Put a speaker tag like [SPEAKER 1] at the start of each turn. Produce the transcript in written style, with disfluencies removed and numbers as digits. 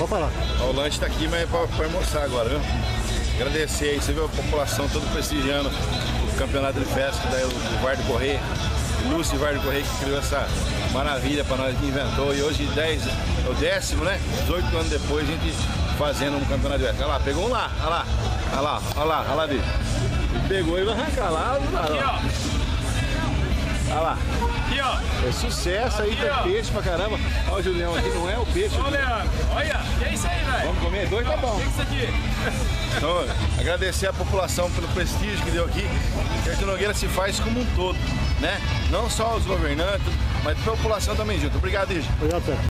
[SPEAKER 1] Pode falar.
[SPEAKER 2] O lanche tá aqui, mas é pra almoçar agora, viu? Agradecer aí, você viu a população toda prestigiando o campeonato de pesca, daí o Vardo Correia, Lúcio Vardo Correia, que criou essa maravilha pra nós, que inventou. E hoje é o 10º, né? 18 anos depois, a gente fazendo um campeonato de pesca. Olha lá, pegou um lá, olha lá, olha lá, olha lá, olha lá, bicho. Ele pegou e vai arrancar lá, olha lá. Olha lá.
[SPEAKER 3] Aqui, ó.
[SPEAKER 2] É sucesso aí, tem peixe pra caramba. Olha o Julião aqui, não é o peixe.
[SPEAKER 3] Ô, Leandro, olha, que é isso aí, velho?
[SPEAKER 2] Vamos comer? Dois tá bom.
[SPEAKER 3] O que é isso aqui?
[SPEAKER 2] Então, agradecer a população pelo prestígio que deu aqui. Artur Nogueira se faz como um todo, né? Não só os governantes, mas a população também junto. Obrigado, Ige.
[SPEAKER 1] Obrigado, Sérgio.